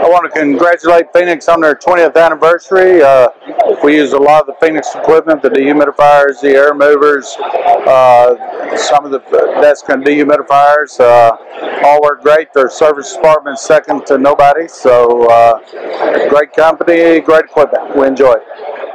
I want to congratulate Phoenix on their 20th anniversary. We use a lot of the Phoenix equipment, the dehumidifiers, the air movers, some of the desk and dehumidifiers. All work great. Their service department's second to nobody. So great company, great equipment. We enjoy it.